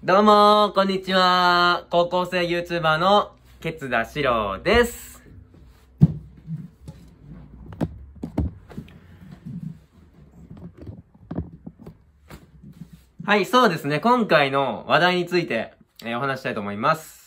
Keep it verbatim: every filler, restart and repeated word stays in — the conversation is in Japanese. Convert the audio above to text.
どうもー、こんにちは。高校生 YouTuber のケツダシロウです。はい、そうですね。今回の話題について、えーお話したいと思います。